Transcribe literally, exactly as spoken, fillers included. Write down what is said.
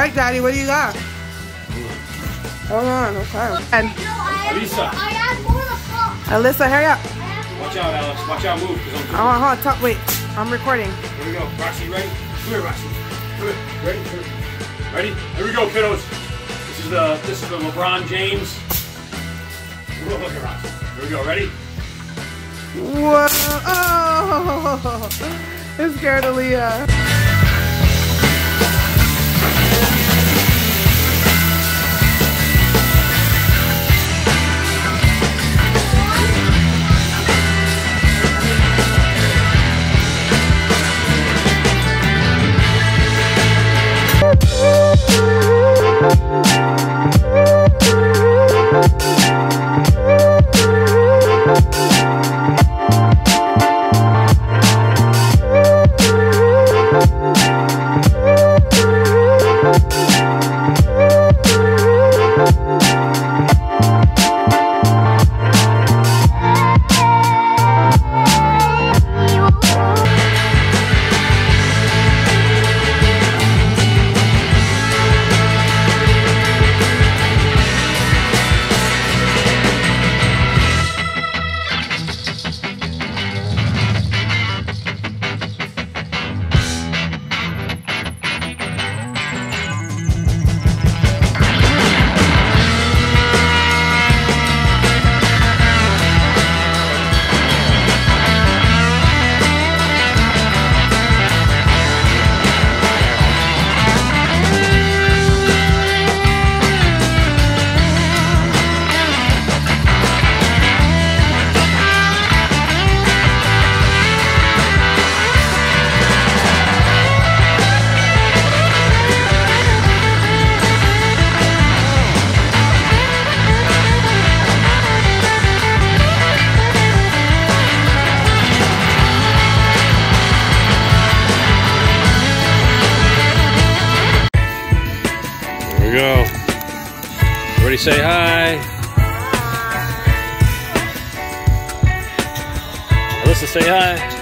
right, Daddy, what do you got? Hold on, okay. And Lisa. I have more to pop. Alyssa, hurry up. Watch out, Alex. Watch out, move. I want, hold on, talk, wait. I'm recording. Here we go. Roxy, ready? Come here, Roxy. Come here. Ready? Here. Ready? Here we go, kiddos. This is the this is the LeBron James. Look at Roxy. Here we go. Ready? Whoa! Oh, it scared Aaliyah. Here we go. Everybody say hi. Alyssa, say hi.